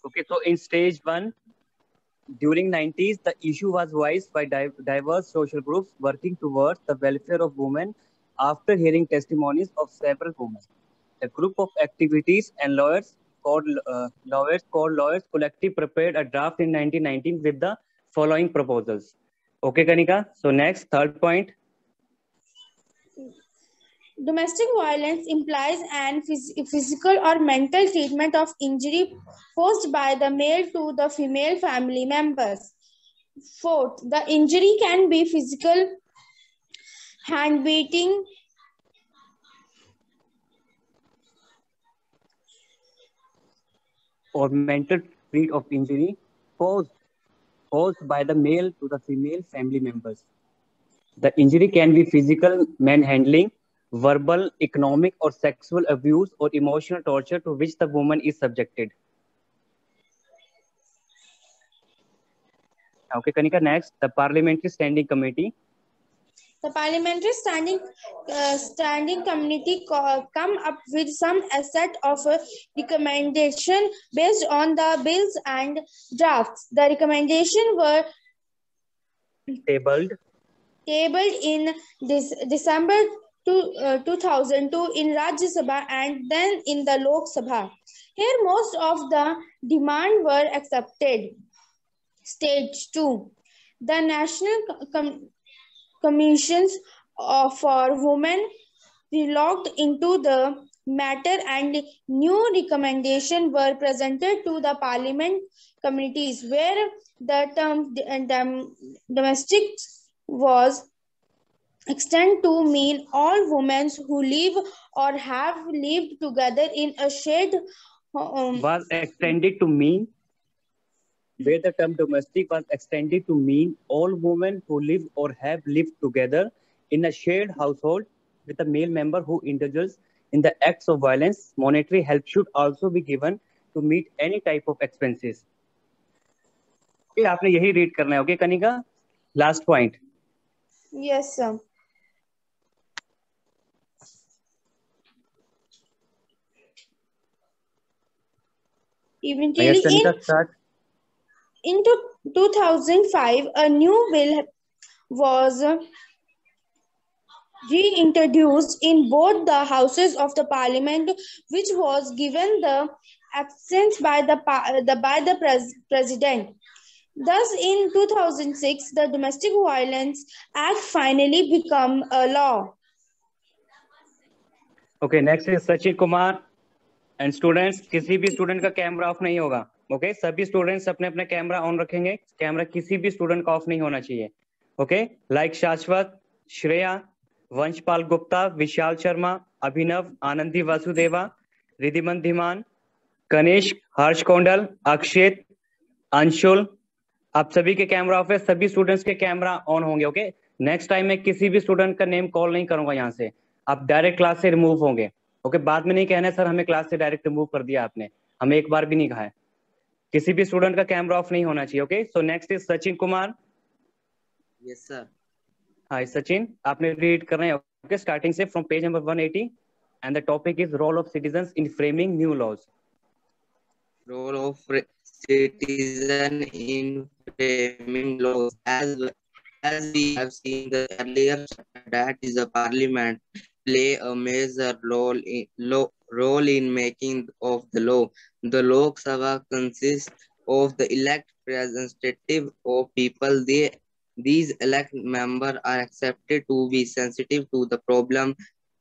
Okay, so in stage 1, during 90s, the issue was voiced by diverse social groups working towards the welfare of women after hearing testimonies of several women. A group of activities and lawyers collective prepared a draft in 1919 with the following proposals. Okay, Kanika. So next, third point. Domestic violence implies an physical or mental treatment of injury caused by the male to the female family members. Fourth, the injury can be physical, hand beating, or mental trait of injury caused by the male to the female family members. The injury can be physical manhandling, verbal, economic, or sexual abuse or emotional torture to which the woman is subjected. Okay, Kanika, next, the Parliamentary Standing Committee. The Parliamentary Standing Committee come up with some set of recommendation based on the bills and drafts. The recommendations were tabled in December 2002 in Rajya Sabha and then in the Lok Sabha. Here most of the demand were accepted. Stage 2. The National Commissions for Women looked into the matter and new recommendations were presented to the parliament committees where the term domestic was extended to mean all women who live or have lived together in a shared was extended to mean where the term domestic was extended to mean all women who live or have lived together in a shared household with a male member who indulges in the acts of violence. Monetary help should also be given to meet any type of expenses. Okay, आपने यही read करना है. Okay, Kanika? Last point. Yes, sir. Eventually, in 2005, a new bill was reintroduced in both the houses of the parliament, which was given the assent by the president. Thus, in 2006, the Domestic Violence Act finally became a law. Okay, next is Sachin Kumar. And students, किसी भी student का camera off नहीं होगा. Okay, सभी students अपने अपने camera on रखेंगे. Camera किसी भी स्टूडेंट का ऑफ नहीं होना चाहिए. ओके, लाइक शाश्वत, श्रेया, वंशपाल गुप्ता, विशाल शर्मा, अभिनव, आनंदी वासुदेवा, रिधिमन धीमान, कनिष्क, हर्ष कोंडल, अक्षित, अंशुल, आप सभी के कैमरा ऑफ है. सभी स्टूडेंट्स के कैमरा ऑन होंगे. ओके, नेक्स्ट टाइम मैं किसी भी स्टूडेंट का नेम कॉल नहीं करूंगा. यहाँ से आप डायरेक्ट क्लास से रिमूव होंगे. ओके, बाद में नहीं कहना सर हमें क्लास से डायरेक्ट रिमूव कर दिया आपने. हमें एक बार भी नहीं कहा है. किसी भी स्टूडेंट का कैमरा ऑफ नहीं होना चाहिए. Okay, so next is Sachin Kumar. Yes sir. Hi Sachin, आपने रीड करना है. ओके, स्टार्टिंग से from page number 180 and the topic is role of citizens in framing new laws. Role of citizen in framing laws. As we have seen the earlier, that is the parliament play a major role in making of the law. The Lok Sabha consists of the elect representative of people. These elect members are accepted to be sensitive to the problem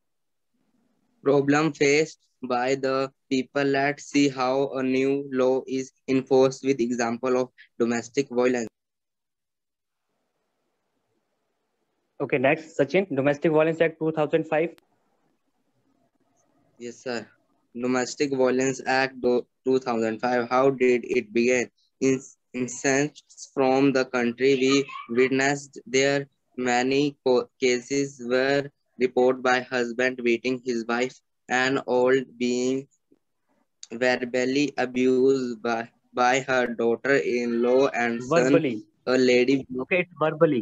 faced by the people. Let's see how a new law is enforced with example of domestic violence. Okay, next, Sachin, Domestic Violence Act 2005. Yes, sir. Domestic Violence Act 2005. How did it begin? In instances from the country, we witnessed there many cases were reported by husband beating his wife and old being verbally abused by her daughter-in-law and son. Verbally. A lady. Okay, it's verbally.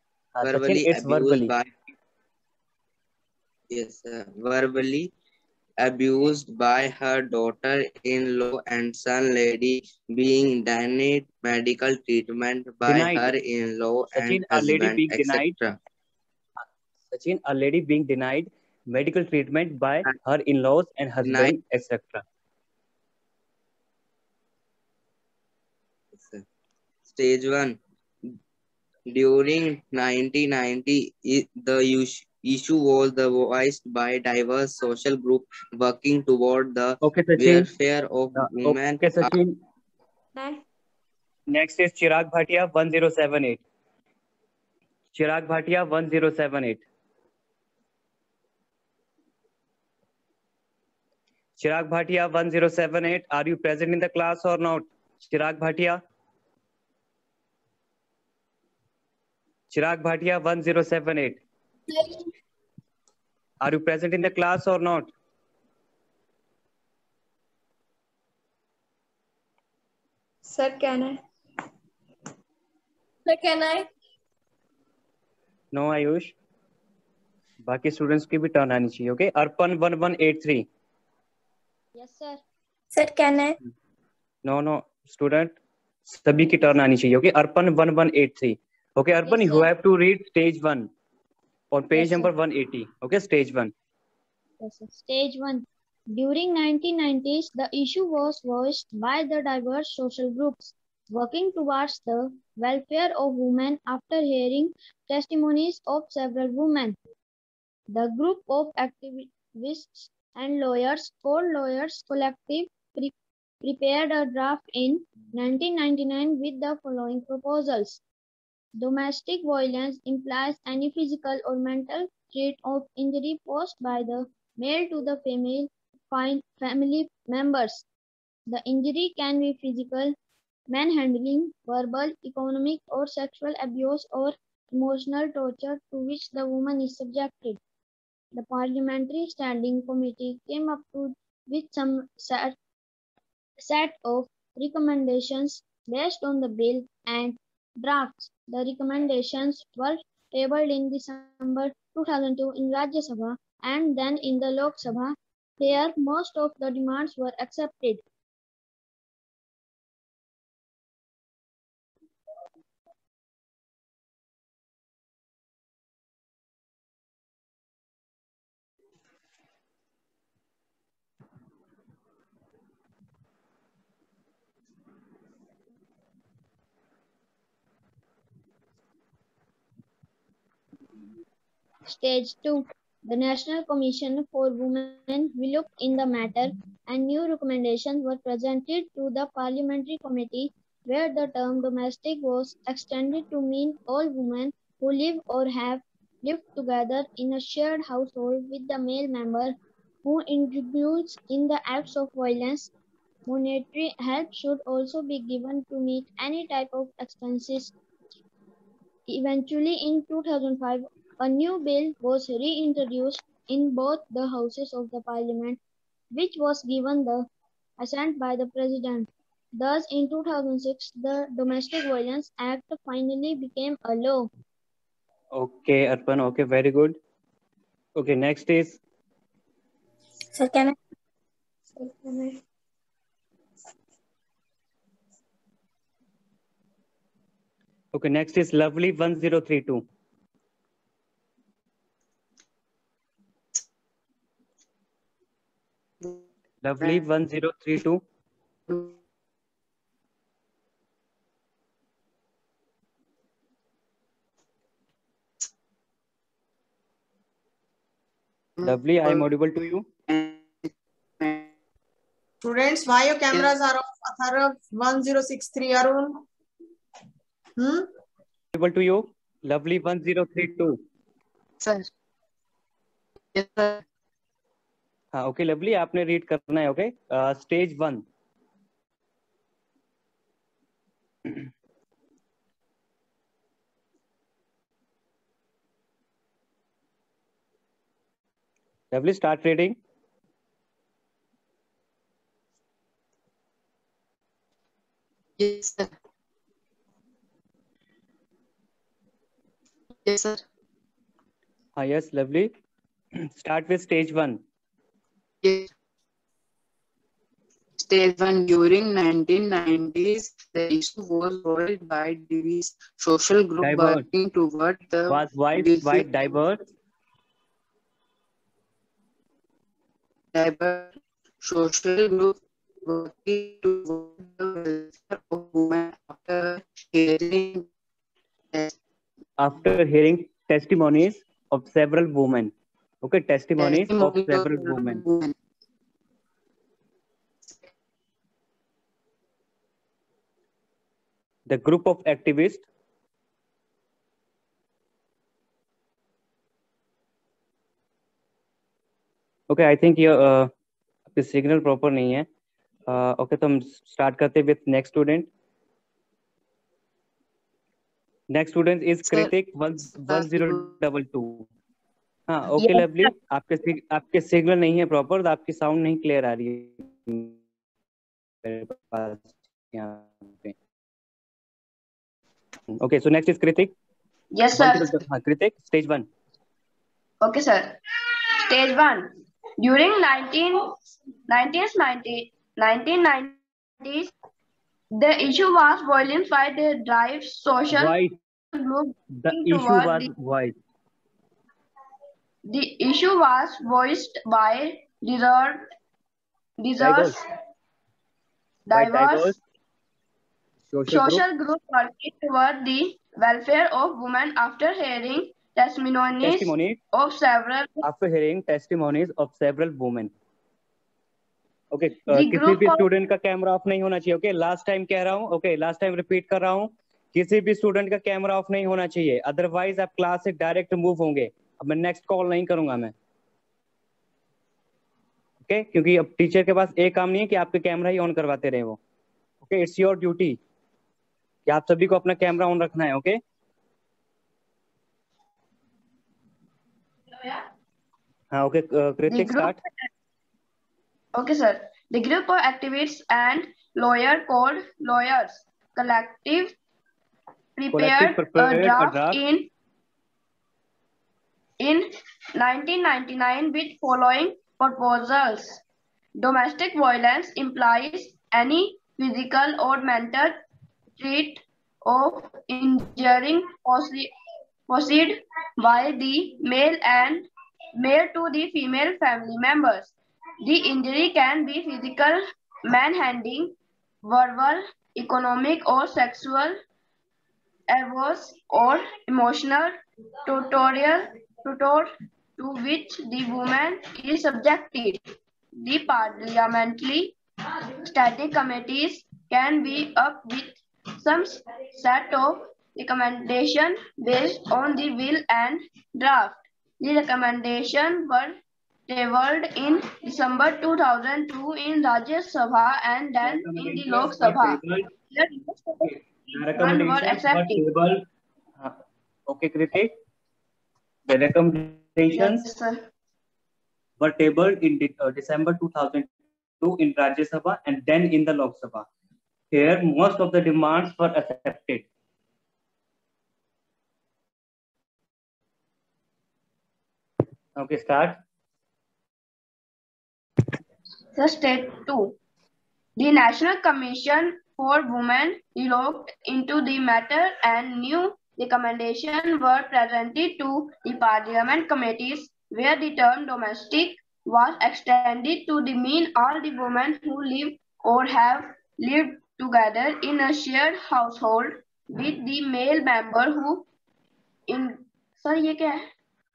Verbally Sachin, it's abused verbally. by. Yes, verbally abused by her daughter-in-law and son lady being denied medical treatment by Denied. her in-law and Sachin, a lady husband, being denied. etc. Sachin, a lady being denied medical treatment by her in-laws and Denied. husband, etc. Stage 1. During 1990, the issue was voiced by diverse social groups working toward the Okay, Sachin. welfare of women. Okay, Sachin. Next is Chirag Bhatia, 1078. Chirag Bhatia, 1078. Chirag Bhatia, 1078. Are you present in the class or not? Chirag Bhatia. Chirag Bhatia, 1078. Are you present in the class or not? Sir, can I? Sir, can I? No, Ayush. बाकी students की भी turn आनी चाहिए. Okay, Arpan 1183. Yes, sir. Sir, can I? No, student. सभी की turn आनी चाहिए. Okay, Arpan 1183. Okay, Arpan, Yes, you sir. have to read stage 1 on page Yes, sir. number 180. Okay, stage 1. Yes, sir. Stage 1. During 1990s, the issue was voiced by the diverse social groups working towards the welfare of women after hearing testimonies of several women. The group of activists and lawyers called Lawyers Collective prepared a draft in 1999 with the following proposals. Domestic violence implies any physical or mental threat of injury posed by the male to the female family members. The injury can be physical, manhandling, verbal, economic, or sexual abuse or emotional torture to which the woman is subjected. The Parliamentary Standing Committee came up with some set of recommendations based on the bill and drafts. The recommendations were tabled in December 2002 in Rajya Sabha and then in the Lok Sabha. Here, most of the demands were accepted. Stage 2. The National Commission for Women looked in the matter and new recommendations were presented to the Parliamentary Committee where the term domestic was extended to mean all women who live or have lived together in a shared household with the male member who indulges in the acts of violence. Monetary help should also be given to meet any type of expenses. Eventually, in 2005, a new bill was reintroduced in both the houses of the parliament, which was given the assent by the president. Thus, in 2006, the Domestic Violence Act finally became a law. Okay, Arpan. Okay, very good. Okay, next is. Sir, can I? Sir, can I? Okay, next is Lovely 1032. Lovely 1032. Lovely, I am audible to you. Students, why your cameras are off? Atharv 1063 Arun. Audible to you. Lovely 1032. Sir. Yes, sir. हाँ, okay lovely, आपने read करना है. Okay, stage 1. Lovely, start reading. Yes, sir. Yes, sir. Yes, lovely. Start with stage 1. Yes. Stage 1. During 1990s, the issue was voiced by diverse social group Diverse. working toward the Was voiced by welfare diverse. diverse social group working toward the welfare of women After hearing testimonies of several women. Okay, testimonies of several women. The group of activists okay, I think ये आपके signal proper नहीं है. Okay, तो हम start करते हैं with next student. Next student is Kritik 1022. हाँ, okay lovely, आपके सिग्नल नहीं है प्रॉपर, तो आपकी साउंड नहीं क्लियर आ रही है मेरे पास यहाँ पे. Okay, so next is Kritik. Yes, sir. हाँ, Kritik, stage 1. Okay, sir. Stage 1. During 1990s, the issue was violence by the drive social group. The issue was voiced. The issue was voiced by diverse social group working toward the welfare of women after hearing testimonies of several women. Okay, किसी भी student का camera off नहीं होना चाहिए. Okay, last time कह रहा हूँ. Okay, last time repeat कर रहा हूँ, किसी भी स्टूडेंट का कैमरा ऑफ नहीं होना चाहिए, अदरवाइज आप क्लास से डायरेक्ट मूव होंगे. अब मैं नेक्स्ट कॉल नहीं करूंगा मैं. ओके, क्योंकि अब टीचर के पास एक काम नहीं है कि आपके कैमरा ही ऑन करवाते रहे वो. ओके, इट्स योर ड्यूटी कि आप सभी को अपना कैमरा ऑन रखना है. ओके, हाँ, okay Kritik, start. Okay, sir. The group of activists and lawyers collective prepared a draft in 1999 with following proposals. Domestic violence implies any physical or mental threat of injuring proceed by the male to the female family members. The injury can be physical, manhandling, verbal, economic or sexual abuse, or emotional torture to which the woman is subjected. The parliamentary standing committees can be up with some set of recommendations based on the will and draft. The recommendations were tabled in December 2002 in Rajya Sabha and then in the Lok Sabha. The recommendations were accepted. Okay, Kritik. The recommendations were tabled in December 2002 in Rajya Sabha and then in the Lok Sabha. Here, most of the demands were accepted. Okay, start. The State 2. The National Commission for Women looked into the matter and new recommendations were presented to the Parliament committees where the term domestic was extended to mean all the women who live or have lived together in a shared household with the male member who in sir ये क्या है?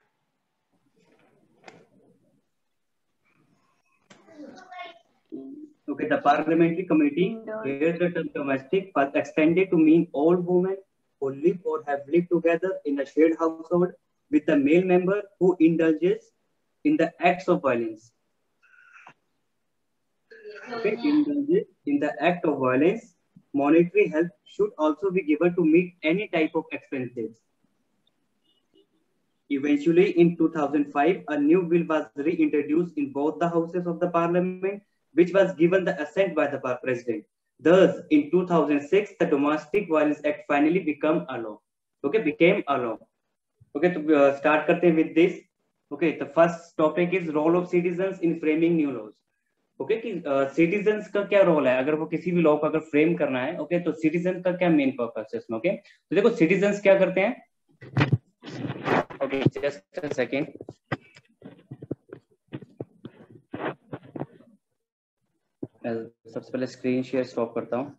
Okay, the parliamentary committee here the term domestic was extended to mean all women who live or have lived together in a shared household with a male member who indulges in the acts of violence. Okay, indulges in the act of violence. Monetary help should also be given to meet any type of expenses. Eventually, in 2005, a new bill was reintroduced in both the houses of the parliament, which was given the assent by the president. Thus, in 2006, the Domestic Violence Act finally became a law. Okay, became a law. Okay, तो start करते हैं with this. Okay, the first topic is role of citizens in framing new laws. Okay, कि citizens का क्या role है अगर वो किसी भी लॉ को अगर फ्रेम करना है। ओके, तो सिटीजन का क्या मेन पर्पस है इसमें। ओके, तो देखो सिटीजंस क्या करते हैं। Okay, just a second. सबसे पहले स्क्रीन शेयर स्टॉप करता हूँ।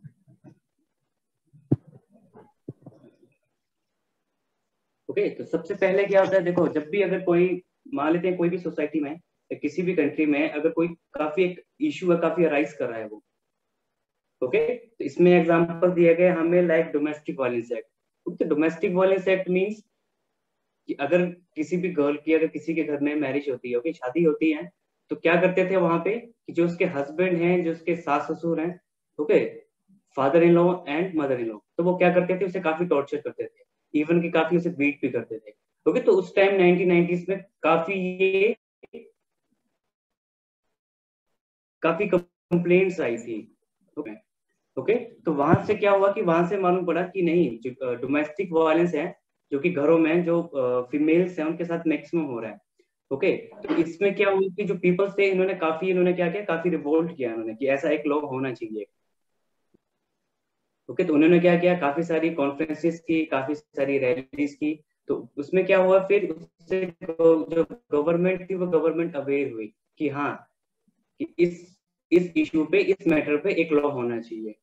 ओके, तो सबसे पहले क्या होता है, देखो जब भी अगर कोई मान लेते हैं कोई भी सोसाइटी में या किसी भी कंट्री में अगर कोई काफी एक इशू है, काफी अराइज कर रहा है वो। ओके, तो इसमें एग्जांपल दिया गया हमें लाइक डोमेस्टिक वायलेंस एक्ट। तो डोमेस्टिक वायलेंस एक्ट मींस कि अगर किसी भी गर्ल की अगर किसी के घर में मैरिज होती है, ओके, शादी होती है, तो क्या करते थे वहां पे कि जो उसके हस्बैंड हैं, जो उसके सास ससुर हैं, okay, father in law and mother in law, तो वो क्या करते थे, उसे काफी टॉर्चर करते थे, इवन कि काफी उसे बीट भी करते थे। ओके, तो उस टाइम 1990s में काफी कंप्लेंट्स आई थी। ओके, तो वहां से क्या हुआ कि वहां से मालूम पड़ा कि नहीं, जो डोमेस्टिक वायलेंस है जो कि घरों में जो फीमेल्स हैं उनके साथ मैक्सिमम हो रहा है। ओके, तो इसमें क्या हुआ कि जो पीपल्स थे इन्होंने क्या किया, काफी रिवोल्ट किया इन्होंने कि ऐसा एक लॉ होना चाहिए। ओके, तो उन्होंने क्या किया, काफी सारी कॉन्फ्रेंसेस की, काफी सारी रैलीज की। तो उसमें क्या हुआ, फिर उससे जो गवर्नमेंट थी वो गवर्नमेंट अवेयर हुई कि हाँ, कि इस इशू पे, इस मैटर पे एक लॉ होना चाहिए।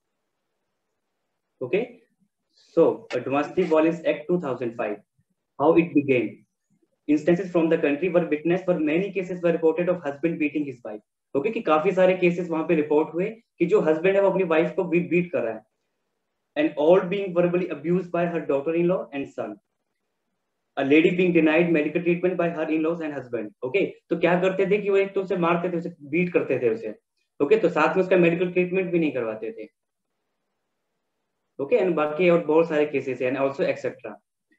Okay, so Domestic Violence Act 2005, how it began. Instances from the country were witnessed, for many cases were reported of husband beating his wife. Okay, कि काफी सारे केसेस वहां पे रिपोर्ट हुए कि जो हस्बैंड है वो अपनी वाइफ को बीट कर रहा है, and all being verbally abused by her daughter-in-law and son. A lady being denied medical treatment by her in-laws and husband. Okay, तो क्या करते थे कि वो एक तो उसे मारते थे, उसे बीट करते थे उसे। ओके, तो साथ में उसका मेडिकल ट्रीटमेंट भी नहीं करवाते थे। ओके, एंड बाकी और बहुत सारे cases and also etcetera.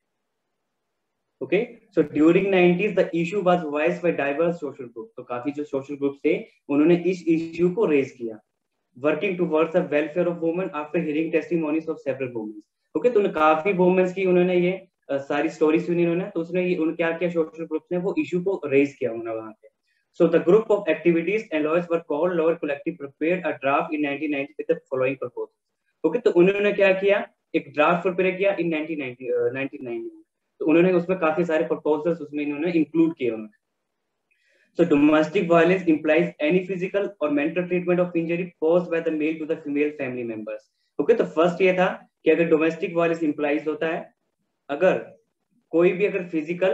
Okay, so during 90s the issue was voiced by diverse social group. तो काफी जो सोशल ग्रुप्स थे उन्होंने इस इशू को रेज किया, working towards the welfare of women after hearing testimonies of several women. Okay, तो काफी वुमेन्स की उन्होंने ये सारी स्टोरी सुनी उन्होंने, तो उसने ये क्या किया, सोशल ग्रुप्स ने वो इशू को रेज किया उन्होंने वहां पे। So the group of activities and lawyers were called Lower Collective prepared a draft in 1990 with the following proposals. Okay, तो उन्होंने क्या किया, एक ड्राफ्ट प्रिपेयर किया इन 1990 में। तो उन्होंने उसमें काफी सारे प्रपोजल्स उसमें इन्होंने इंक्लूड किए उन्होंने। So domestic violence implies any physical or mental treatment of injury caused by the male to the female family members. Okay, तो फर्स्ट ये था कि अगर डोमेस्टिक वायलेंस इंप्लाइज होता है अगर कोई भी अगर फिजिकल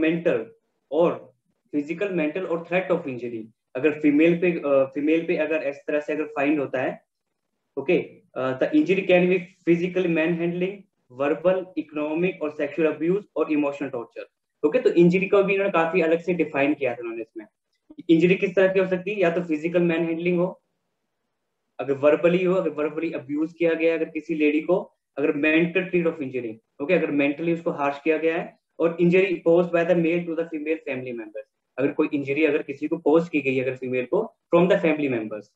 मेंटल और थ्रेट ऑफ इंजरी अगर फीमेल पे अगर इस तरह से अगर फाइंड होता है। Okay, the injury can be physical manhandling, verbal, economic और सेक्सुअल अब्यूज और इमोशनल टॉर्चर। ओके, तो इंजरी को भी इन्होंने काफी अलग से डिफाइन किया था उन्होंने इसमें। इंजरी किस तरह की हो सकती है, या तो फिजिकल मैन हैंडलिंग हो, अगर वर्बली हो, अगर वर्बली अब्यूज किया गया अगर किसी लेडी को, अगर mental threat of injury, okay, अगर मेंटली उसको हार्श किया गया है, और injury posed by the male to the female family members, अगर कोई इंजरी अगर किसी को पोज की गई है अगर फीमेल को from the family members,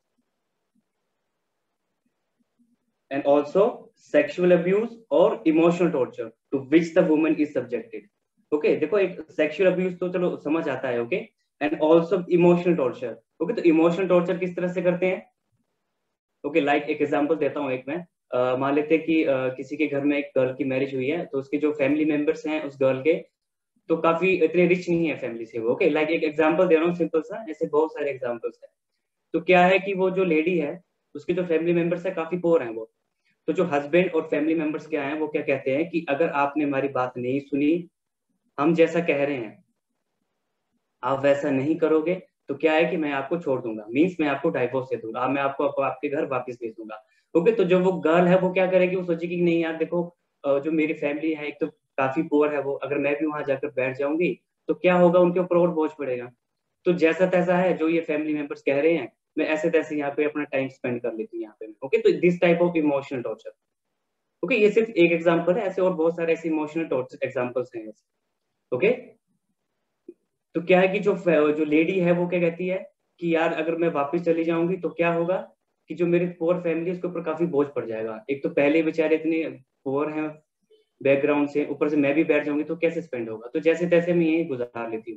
and also sexual abuse or emotional torture to which the woman is subjected. Okay, देखो एक sexual abuse तो चलो समझ आता है। Okay, and also emotional torture. Okay, तो emotional torture किस तरह से करते हैं। ओके, लाइक एक एग्जांपल देता हूँ एक मैं, मान लेते हैं कि किसी के घर में एक गर्ल की मैरिज हुई है, तो उसके जो फैमिली मेंबर्स हैं उस गर्ल के तो काफी इतने रिच नहीं है फैमिली से वो। ओके, लाइक एक एग्जांपल दे रहा हूँ सिंपल सा, ऐसे बहुत सारे एग्जांपल्स हैं। तो क्या है कि वो जो लेडी है उसके जो फैमिली मेंबर्स है काफी पोर हैं वो, तो जो हस्बैंड और फैमिली मेंबर्स क्या हैं वो क्या कहते हैं कि अगर आपने हमारी बात नहीं सुनी, हम जैसा कह रहे हैं आप वैसा नहीं करोगे, तो क्या है कि मैं आपको छोड़ दूंगा, मींस मैं आपको डाइवोर्स दे दूंगा, मैं आपको आपके घर वापस भेज दूंगा। ओके, तो जो वो गर्ल है वो क्या करेगी, वो सोचेगी कि नहीं यार देखो जो मेरी फैमिली है एक तो काफी पुअर है वो, अगर मैं भी वहां जाकर बैठ जाऊंगी तो क्या होगा, उनके ऊपर और बोझ पड़ेगा। तो जैसा तैसा है जो ये फैमिली मेंबर्स कह रहे हैं, मैं ऐसे तैसे यहाँ पे अपना टाइम स्पेंड कर लेती हूँ यहाँ पे। ओके, तो this type of emotional torture. Okay, ये सिर्फ एक एग्जांपल है, ऐसे और बहुत सारे ऐसे इमोशनल टॉर्चर एग्जांपल्स हैं। ओके, तो क्या है कि जो लेडी है वो क्या कहती है कि यार अगर मैं वापस चली जाऊंगी तो क्या होगा कि जो मेरी पुअर फैमिली है उसके ऊपर काफी बोझ पड़ जाएगा, एक तो पहले बेचारे इतने पुअर हैं बैकग्राउंड से, ऊपर से मैं भी बैठ जाऊंगी तो कैसे स्पेंड होगा, तो जैसे तैसे मैं यही गुजार लेती हूँ मैं।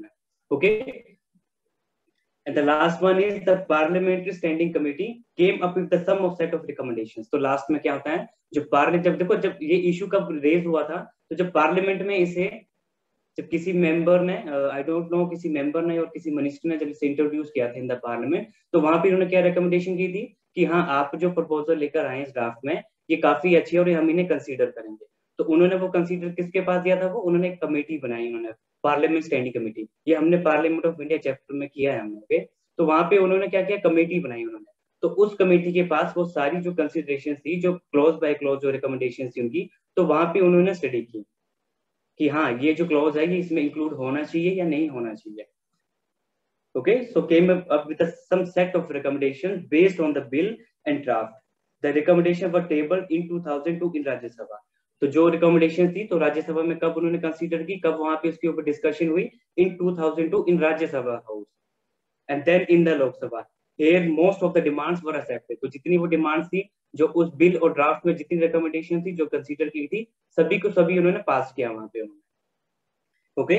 Okay. And the last one is the parliamentary standing committee came up with the sum of set of recommendations. तो लास्ट में क्या होता है, जो पार्लियामेंट, जब देखो जब ये इशू कब रेज हुआ था, तो जब पार्लियामेंट में इसे, जब किसी मेंबर ने, आई डोंट नो, किसी मेंबर ने और किसी मिनिस्टर ने जब इसे इंट्रोड्यूस किया था इन द पार्लियामेंट, तो वहां पे उन्होंने क्या रिकमेंडेशन की थी कि हाँ आप जो प्रपोजल लेकर आए इस ड्राफ्ट में ये काफी अच्छी है और हम इन्हें कंसीडर करेंगे। तो उन्होंने वो कंसीडर किसके पास दिया था, वो उन्होंने एक कमेटी बनाई, उन्होंने पार्लियामेंट स्टैंडिंग कमेटी, ये हमने पार्लियामेंट ऑफ इंडिया चैप्टर में किया है हमने। ओके, तो वहां पे उन्होंने क्या किया, कमेटी बनाई उन्होंने। तो उस कमेटी के पास वो सारी जो कंसिडरेशन थी, जो क्लॉज बाय क्लॉज जो रिकमेंडेशन थी उनकी, तो वहां पे उन्होंने स्टडी की कि हाँ ये जो क्लॉज है ये इसमें इंक्लूड होना चाहिए या नहीं होना चाहिए। Okay, so came up with some set of recommendations based on the bill and draft. The recommendation were tabled in 2002 in Rajya Sabha. तो जो रिकमेंडेशन थी तो राज्यसभा में कब उन्होंने कंसीडर की, कब वहां पे उसके ऊपर डिस्कशन हुई, in 2002 in Rajya Sabha house and then in the Lok Sabha. Here most of the demands were accepted. तो जितनी वो डिमांड्स थी जो उस बिल और ड्राफ्ट में जितनी रिकमेंडेशन थी जो कंसीडर की थी, सभी को सभी उन्होंने पास किया वहां पे उन्होंने। ओके,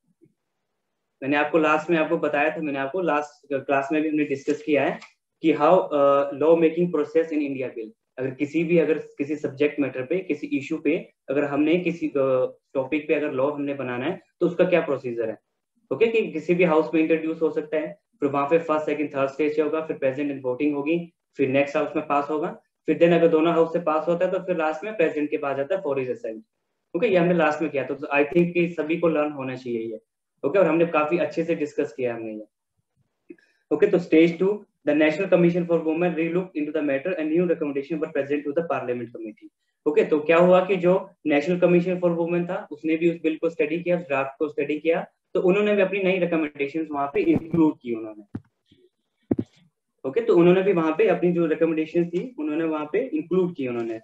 मैंने आपको लास्ट में आपको बताया था, मैंने आपको लास्ट क्लास में भी हमने डिस्कस किया है कि how law making process in India bill, अगर किसी सब्जेक्ट मैटर पे, किसी इशू पे, अगर हमने किसी टॉपिक पे अगर लॉ हमने बनाना है तो उसका क्या प्रोसीजर है। ओके, कि किसी भी हाउस में इंट्रोड्यूस हो सकता है, फिर वहां पे फर्स्ट सेकंड थर्ड स्टेज होगा, फिर प्रेजेंट एंड वोटिंग होगी, फिर नेक्स्ट हाउस में पास होगा, फिर देन अगर दोनों हाउस से पास होता है तो फिर लास्ट में प्रेजेंट के पास जाता है फॉर हिज असेंट। ओके, ये हमने लास्ट में किया, तो आई थिंक कि सभी को लर्न होना चाहिए ये। ओके, और हमने काफी अच्छे से डिस्कस किया हमने ये। ओके, तो stage 2, the national commission for women relook into the matter and new recommendation were present to the parliament committee. Okay, तो क्या हुआ कि जो नेशनल कमीशन फॉर वुमेन था उसने भी उस बिल को स्टडी किया, उस ड्राफ्ट को स्टडी किया, तो उन्होंने भी अपनी नई रिकमेंडेशंस वहां पे इंक्लूड की उन्होंने। ओके, तो उन्होंने भी वहां पे अपनी जो रिकमेंडेशंस थी उन्होंने वहां पे इंक्लूड की उन्होंने।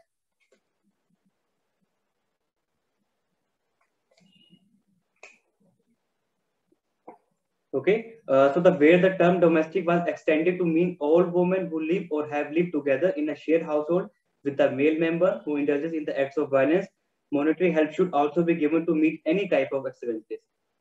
Okay, so where the term domestic was extended to mean all women who live or have lived together in a shared household with a male member who indulges in the acts of violence. Monetary help should also be given to meet any type of expenses.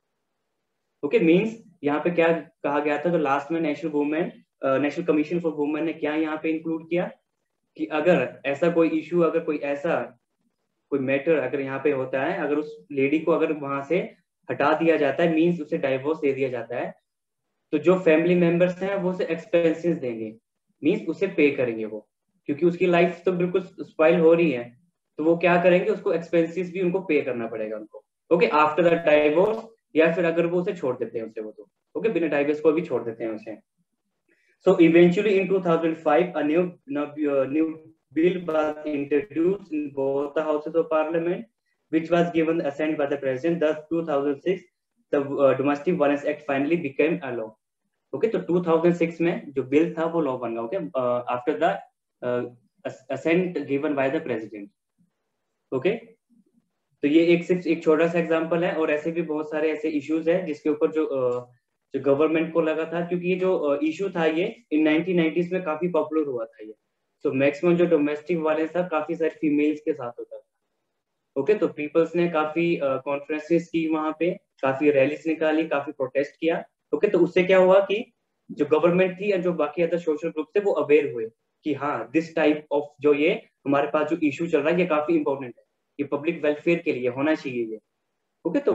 Okay, means यहाँ पे क्या कहा गया था, तो last में national commission for women ने क्या यहाँ पे इंक्लूड किया कि अगर ऐसा कोई इशू, अगर कोई ऐसा कोई मैटर अगर यहाँ पे होता है, अगर उस लेडी को अगर वहां से हटा दिया जाता है, मींस उसे डाइवोर्स दे दिया जाता है, तो जो फैमिली मेंबर्स हैं वो उसे एक्सपेंसेस देंगे, मींस उसे पे करेंगे वो, क्योंकि उसकी लाइफ तो बिल्कुल स्पॉइल हो रही है, तो वो क्या करेंगे, उसको एक्सपेंसेस भी उनको पे करना पड़ेगा उनको। ओके, आफ्टर द डाइवोर्स, या फिर अगर वो उसे छोड़ देते हैं उसे, वो तो ओके बिना डाइवोर्स को भी छोड़ देते हैं उसे। So eventually in 2005 a new bill was introduced in both the houses of parliament, which was given assent by the president. Thus 2006 the domestic violence act finally became a law. Okay, तो 2006 में जो bill था वो law बन गया। Okay, after the assent given by the president. Okay, तो ये एक छोटा सा एग्जांपल है, और ऐसे भी बहुत सारे ऐसे इश्यूज हैं जिसके ऊपर जो गवर्नमेंट को लगा था, क्योंकि ये जो इशू था ये इन 1990s में काफी पॉपुलर हुआ था ये। सो मैक्सिमम जो डोमेस्टिक वायलेंस था काफी सारे फीमेल्स के साथ होता था। ओके, तो पीपल्स ने काफी कॉन्फ्रेंसेस की वहां पे, काफी रैलीज निकाली, काफी प्रोटेस्ट किया। ओके, तो उससे क्या हुआ कि जो गवर्नमेंट थी और जो बाकी अदर सोशल ग्रुप थे वो अवेयर हुए कि हाँ दिस टाइप ऑफ जो ये हमारे पास जो इशू चल रहा है ये काफी इंपॉर्टेंट है, ये पब्लिक वेलफेयर के लिए होना चाहिए ये। ओके, तो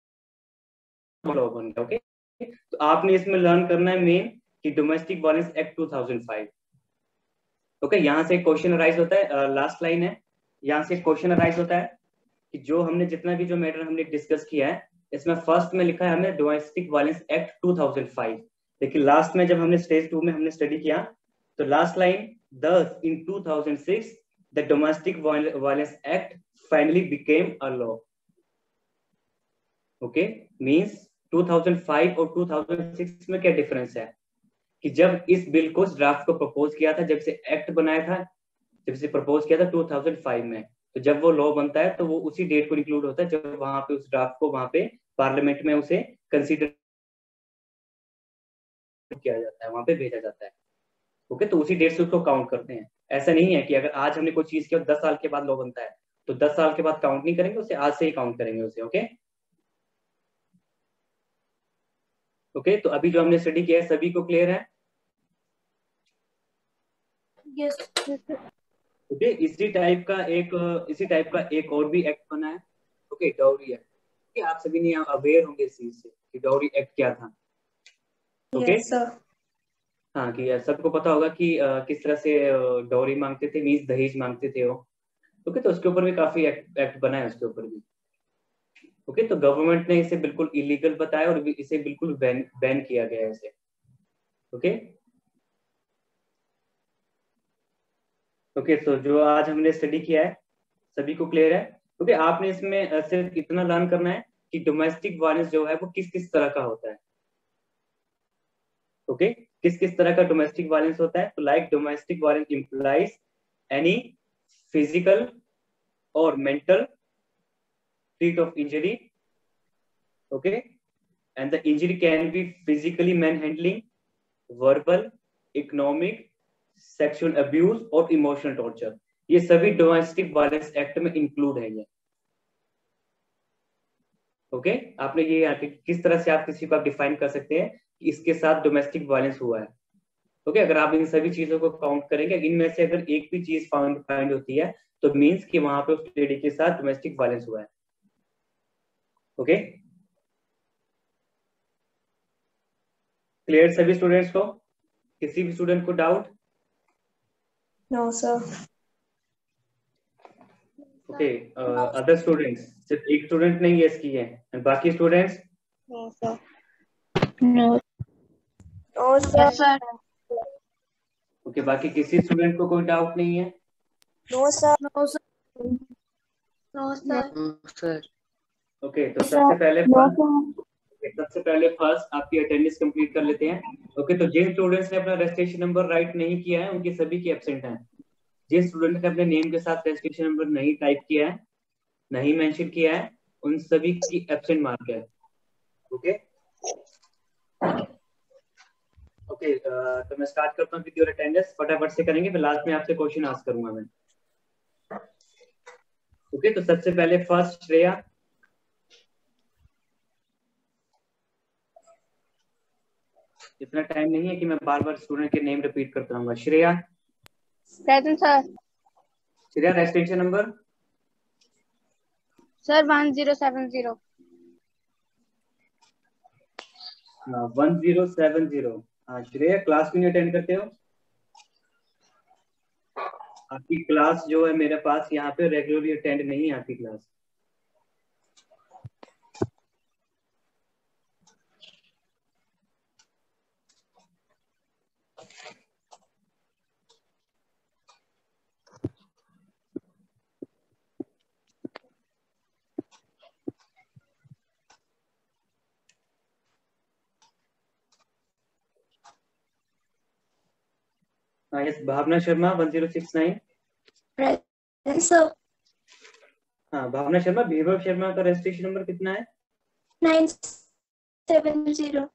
लॉ बन गया। ओके, तो आपने इसमें लर्न करना है मेन कि डोमेस्टिक वायलेंस एक्ट 2005। ओके, यहाँ से क्वेश्चन अराइज होता है, लास्ट लाइन है, यहाँ से क्वेश्चन अराइज होता है कि जो हमने जितना भी जो मैटर हमने डिस्कस किया है, इसमें फर्स्ट में लिखा है हमने डोमेस्टिक वायलेंस एक्ट 2005, लेकिन लास्ट में जब हमने स्टेज 2 में हमने स्टडी किया तो last line thus in 2006 the domestic violence act finally became a law. Okay, means 2005 और 2006 में क्या डिफरेंस है कि जब इस बिल को, इस ड्राफ्ट को प्रपोज किया था, जब से एक्ट बनाया था, जब से प्रपोज किया था 2005 में, तो जब वो लॉ बनता है तो वो उसी डेट को इंक्लूड होता है जब वहां पे उस ड्राफ्ट को वहां पे पार्लियामेंट में उसे कंसीडर किया जाता है, वहां पे भेजा जाता है। ओके, तो उसी डेट से उसको काउंट करते हैं। ऐसा नहीं है कि अगर आज हमने कोई चीज किया 10 साल के बाद लॉ बनता है तो 10 साल के बाद काउंट नहीं करेंगे उसे, आज से ही काउंट करेंगे उसे। ओके, ओके, तो अभी जो हमने स्टडी किया है सभी को क्लियर है? Yes. ओके, इसी टाइप का एक और भी एक्ट बना है, ओके, डाउरी एक्ट। ओके, आप सभी ने अवेयर होंगे इस चीज से कि डाउरी एक्ट क्या था। Okay, Yes, sir. हाँ, कि सबको पता होगा कि किस तरह से डाउरी मांगते थे, मीन्स दहेज मांगते थे वो। ओके, तो उसके ऊपर भी काफी एक्ट बना है उसके ऊपर भी। ओके, तो गवर्नमेंट ने इसे बिल्कुल इलीगल बताया और इसे बिल्कुल बैन किया गया है इसे। ओके ओके, तो जो आज हमने स्टडी किया है सभी को क्लियर है? ओके, आपने इसमें सिर्फ इतना लर्न करना है कि डोमेस्टिक वायलेंस जो है वो किस किस तरह का होता है। ओके, किस किस तरह का डोमेस्टिक वायलेंस होता है? तो like domestic violence implies any physical और mental threat of injury, okay, and the injury can be physically manhandling, verbal, economic, sexual abuse और इमोशनल टॉर्चर। ये सभी डोमेस्टिक वायलेंस एक्ट में इंक्लूड है ये। ओके, आपने ये किस तरह से आप किसी को डिफाइन कर सकते हैं कि इसके साथ डोमेस्टिक वायलेंस हुआ है। ओके, अगर आप इन सभी चीजों को काउंट करेंगे, इनमें से अगर एक भी चीज फाइंड होती है तो मीन्स कि वहां पे उस लेडी के साथ डोमेस्टिक वायलेंस हुआ है। ओके, क्लियर सभी स्टूडेंट्स को? किसी भी स्टूडेंट को डाउट? No, sir. Okay, other students? सिर्फ एक स्टूडेंट ने यस की है, and बाकी students? No, sir. No. No, sir. Okay, बाकी किसी स्टूडेंट को कोई डाउट नहीं है? No, sir. No, sir. No, sir. sir. Okay, तो सबसे पहले फर्स्ट आपकी अटेंडेंस कंप्लीट कर लेते हैं। ओके, तो जिन स्टूडेंट्स ने अपना रजिस्ट्रेशन नंबर राइट नहीं किया है उनके सभी के एब्सेंट हैं। जिस स्टूडेंट ने अपने नेम के साथ रजिस्ट्रेशन नंबर नहीं टाइप किया है, नहीं मेंशन किया है, उन सभी की एब्सेंट मार्क है। ओके ओके, तो मैं स्टार्ट करता हूँ विद योर अटेंडेंस। फटाफट से करेंगे, फिर लास्ट में आपसे क्वेश्चन आस्क करूंगा मैं। ओके, तो सबसे पहले फर्स्ट श्रेया। इतना टाइम नहीं है कि मैं बार बार स्टूडेंट के नेम रिपीट करता रहूंगा। Shreya? Present, sir. Shreya, registration number? Sir, 1070. 1070। हाँ श्रेया, क्लास क्यों नहीं अटेंड करते हो? आपकी क्लास जो है मेरे पास यहाँ पे रेगुलरली अटेंड नहीं है आपकी क्लास। हाँ yes, Bhavna Sharma 1069। Present, sir. हाँ भावना शर्मा, विभव शर्मा का रजिस्ट्रेशन नंबर कितना है? 970.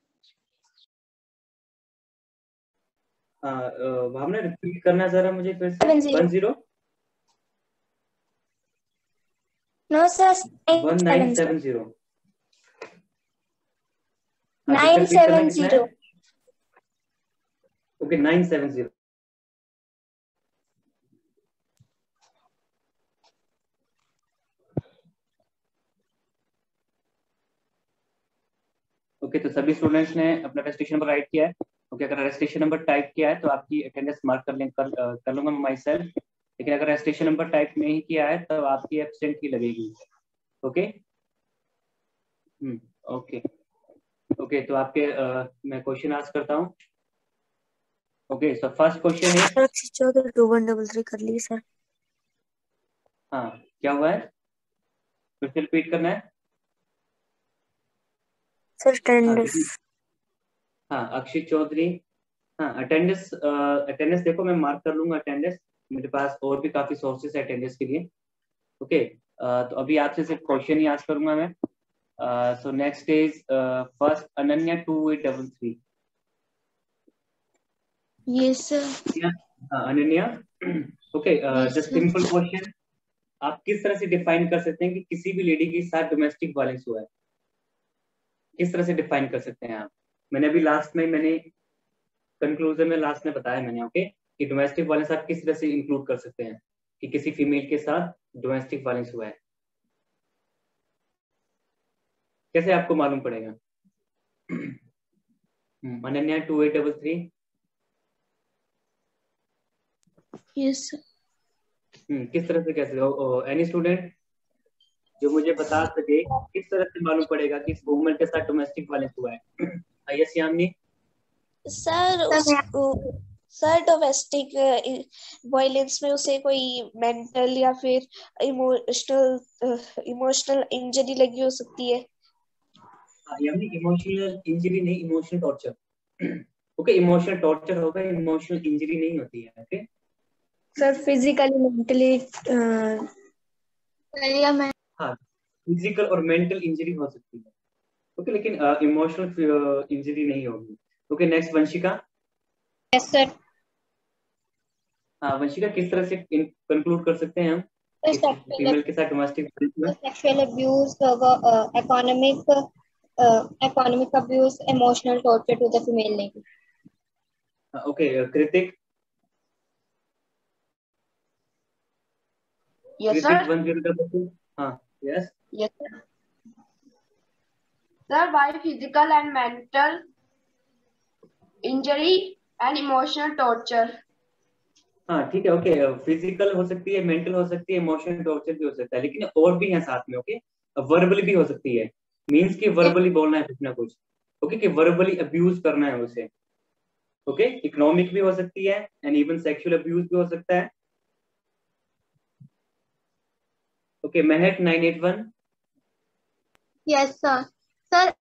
हाँ भावना, रिपीट करना जरा मुझे फिर से। 10. 10? No, sir. 1970। 970. ओके, 970। ओके, तो सभी स्टूडेंट्स ने अपना रजिस्ट्रेशन नंबर राइट किया है। ओके, अगर रजिस्ट्रेशन नंबर टाइप किया है तो आपकी अटेंडेंस मार्क कर लूंगा मैं माई सेल्फ। लेकिन अगर रजिस्ट्रेशन नंबर टाइप नहीं किया है तो आपकी एब्सेंट ही लगेगी। ओके ओके ओके, तो आपके मैं क्वेश्चन आस्क करता हूँ। ओके, सो फर्स्ट क्वेश्चन है। 2133 कर ली सर। हाँ, क्या हुआ है? फिर से रिपीट करना है सर। अटेंडेंस। हाँ, अक्षित चौधरी। हाँ, अटेंडेंस देखो मैं मार्क कर लूंगा अटेंडेंस। मेरे पास और भी काफी सोर्सेस है अटेंडेंस के लिए। ओके, तो अभी आपसे सिर्फ क्वेश्चन ही आस्क करूंगा मैं। So next is first Ananya 2833। Yes, sir. Ananya, okay, just simple question. आप किस तरह से डिफाइन कर सकते हैं कि किसी भी लेडी के साथ डोमेस्टिक वायलेंस हुआ है? किस तरह से डिफाइन कर सकते हैं आप? मैंने अभी लास्ट में कंक्लूजन में लास्ट में बताया मैंने, ओके, कि डोमेस्टिक वायलेंस आप किस तरह से इंक्लूड कर सकते हैं कि किसी फीमेल के साथ डोमेस्टिक वायलेंस हुआ है, कैसे आपको मालूम पड़ेगा? अनन्या 2833। Yes, sir. किस तरह से, कैसे? एनी स्टूडेंट जो मुझे बता सके किस तरह से मालूम पड़ेगा कि इस वुमन के साथ डोमेस्टिक वायलेंस हुआ है? Yes Yamini. Sir domestic violence में उसे कोई मेंटल या फिर इमोशनल इंजरी लगी हो सकती है। यानी इमोशनल इंजरी नहीं, emotional torture. Okay, emotional torture होगा, इमोशनल इंजरी नहीं होती है। ओके Sir, physically, mentally, हाँ, फिजिकल और मेंटल इंजरी हो सकती है, ओके, लेकिन इमोशनल इंजरी नहीं होगी। Okay, next Vanshika. Yes sir. हाँ वंशिका, किस तरह से कंक्लूड कर सकते हैं हम फीमेल के साथ domestic violence? Sexual abuse, economic abuse, emotional torture to the female lady. Okay, Kritik. Yes, sir. 1000। हाँ, yes Yes, sir. Sir, by physical and mental injury and emotional torture. हाँ ठीक है, ओके, फिजिकल हो सकती है, मेंटल हो सकती है, इमोशनल टॉर्चर भी हो सकता है, लेकिन और भी है साथ में। ओके, वर्बली भी हो सकती है, मींस कि वर्बली बोलना है कुछ ना कुछ, ओके, कि वर्बली अब्यूज करना है उसे। ओके, इकोनॉमिक भी हो सकती है एंड इवन सेक्सुअल अब्यूज भी हो सकता है। ओके, महक 981। Yes sir. Sir,